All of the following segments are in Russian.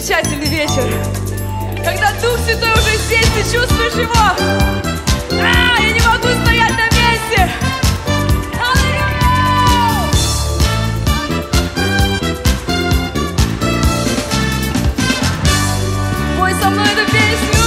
замечательный вечер, когда Дух Святой уже здесь, ты чувствуешь его? Я не могу стоять на месте! Пой со мной эту песню!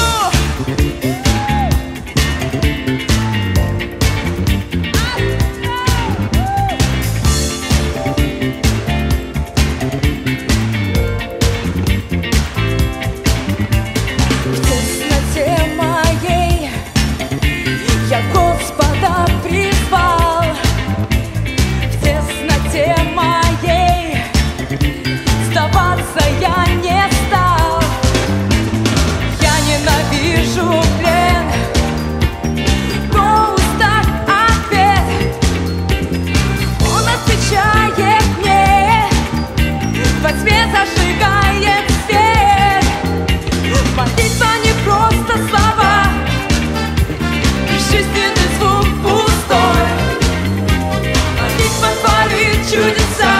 Я Господа призвал, в тесноте моей сдаваться я не стал. Я ненавижу плен, но устав ответ. Он отвечает мне, во тьме зажигает свет. Молитва не просто слова, жизненный звук пустой. Молитва творит чудеса,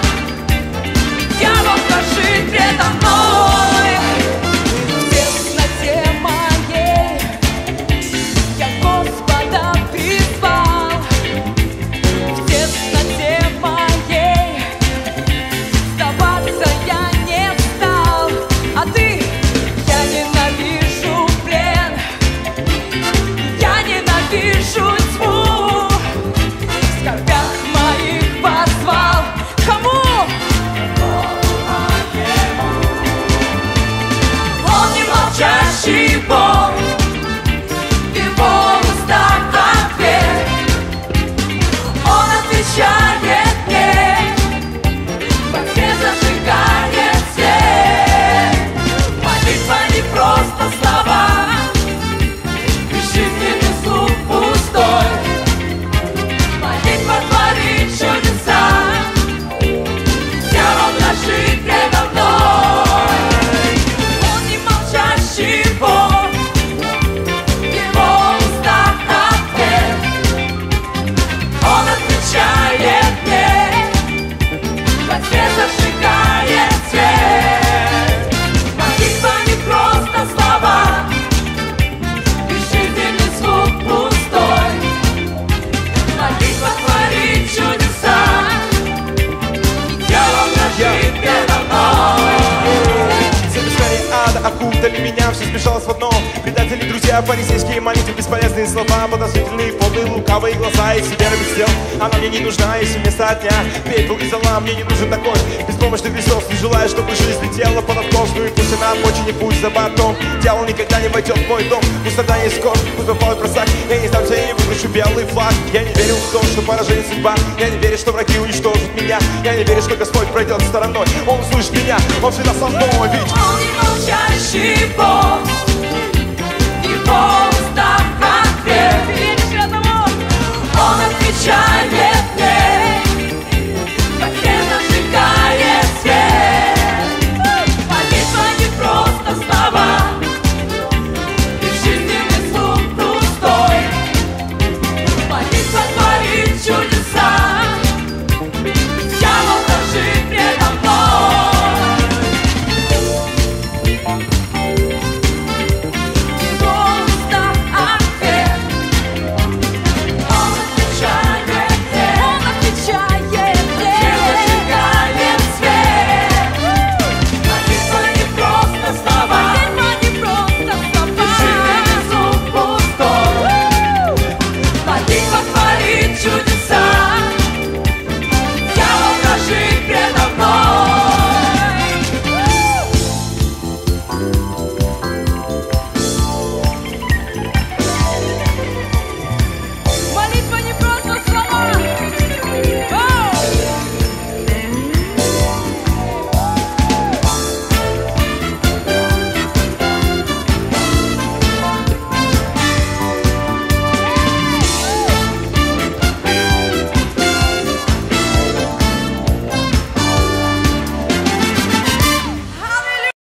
дьявол дрожит предо мной. В тесноте моей я Господа призвал, в тесноте моей сдаваться я не стал. А ты? Я ненавижу плен, я ненавижу тьму, в скорбях моих позвал. Кому? Он не молчащий Бог, в его устах ответ. Он отвечает мне, во тьме зажигает свет. Молитва не просто слова, жизненный звук пустой. Молитва творит чудеса, дьявол дрожит предо мной. Он не молчащий Бог, в его устах ответ. Он отвечает мне, во тьме зажигает свет. Молитва не просто слова, жизненный звук пустой. Молитва творит чудеса, дьявол дрожит предо мной. Запискание ада окутали меня, все смешалось в одно. Предатели, друзья, фарисейские молитвы, бесполезные слова, подозрительные, подлые, лукавые глаза. Если вера без дел, она мне не нужна. Если вместо огня пепел и зола, мне не нужен такой беспомощный Христос. Не желаю, чтобы жизнь летела под откос, и пусть она обочине, пусть за бортом. Дьявол никогда не войдет в мой дом. Пусть тогда не скоро, пусть попадет просак. Я не сдамся и выключу белый флаг. Я не верю в то, что поражение судьба. Я не верю, что враги уничтожат меня. Я не верю, что Господь пройдет стороной. Он услышит меня, Он всегда со мной. Ведь Он не молчащий Бог, в его устах ответ. Он отвечает